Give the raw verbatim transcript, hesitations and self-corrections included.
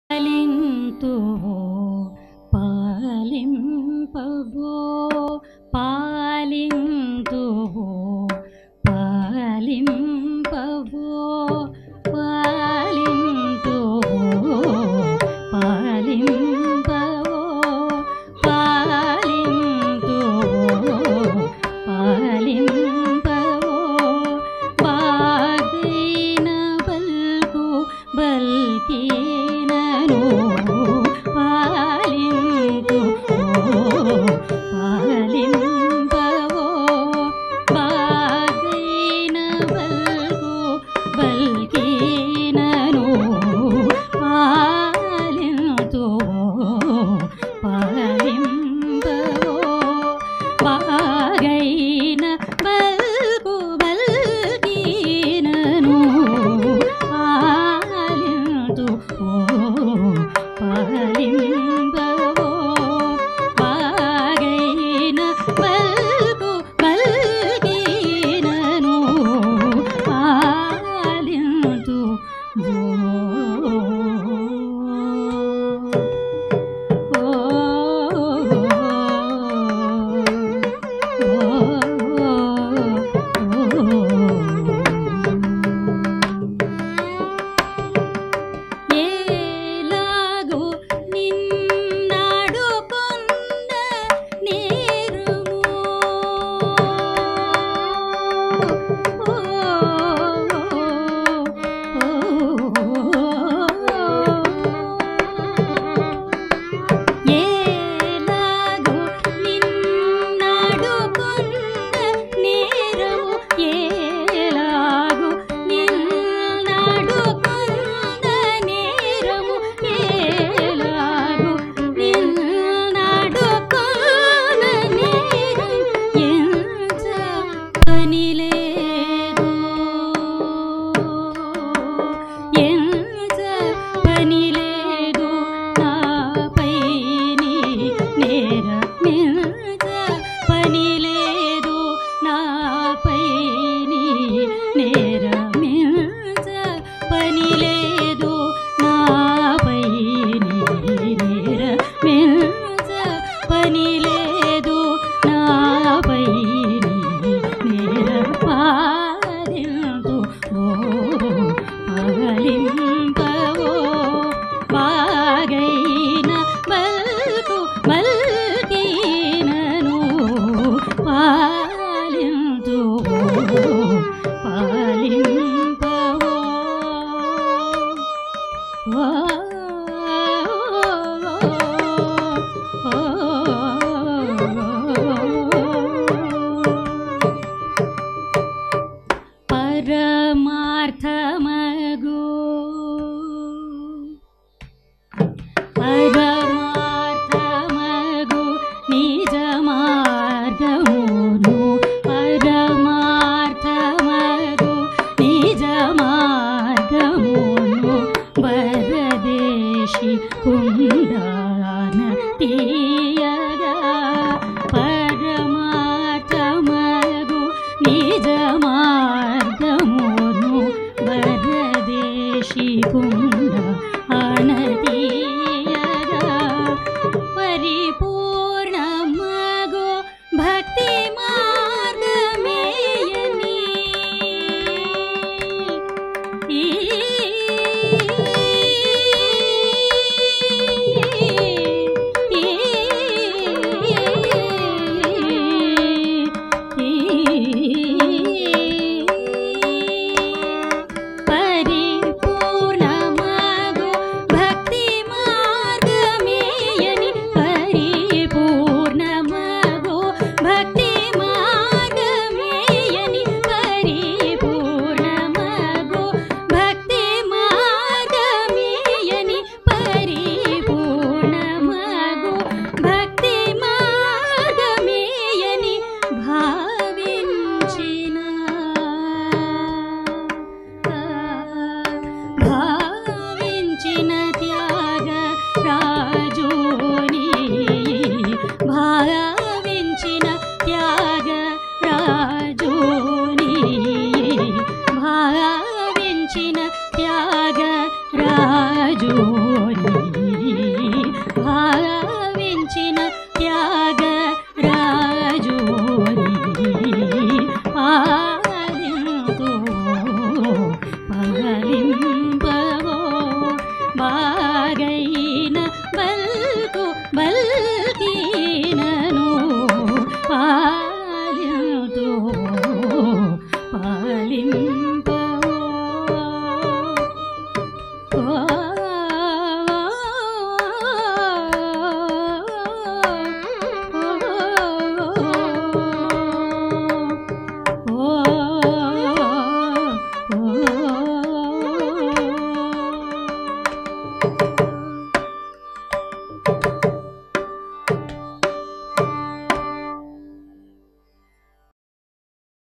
పాలింతువో పాలింపవో పాలింతువో పాలింపవో పాలింతువో పాలింపవో పాలింతువో పాలింపవో బాగైన bulk బల్కినను పాలింతువో పాలింపవో బాగైన bulk బల్కినను పాలింతువో పాలింపవో బాగైన bulk బల్కినను పాలింతువో పాలింపవో బాగైన bulk బల్కినను పాలింతువో ఏలాగో నిన్నాడుకొన్న నేరము ఏలాగో నిన్నాడుకొన్న నేరము ఏలాగో నిన్నాడుకొన్న నేరము ఏలాగో నిన్నాడుకొన్న నేరం ఎంత పనిలేదో ఎంత పనిలేదో నాపై నీ నేరమెంత పనిలేదో నాపై నీ నేరమెంత పనిలేదో నాపై నీ నేరమెంత పనిలేదో నాపై నీ నేర పాలింతువో పాలింపవో బాగైన బల్కు బల్కినను పాలింతువో పాలింపవో ఓ పరమార్థమగు పరమార్థమగు నిజ మార్గమును పరమార్థమగు నిజ మార్గమును వరదేశి కుండాన తీయగా పరమార్థమగు నిజ మార్గమును వరదేశి కుండాన తీయగా పరిపూర్ణమగు భక్తి మార్గమేయని ఈ పరిపూర్ణమగు భక్తి మార్గమేయని పరిపూర్ణమగు భక్తి మార్గమేయని పరిపూర్ణమగు భక్తి మార్గమేయని పరిపూర్ణమగు భక్తి మార్గమేయని భావించిన భావించిన త్యాగ రాజుని భావించిన త్యాగ రాజుని భావించిన త్యాగ రాజు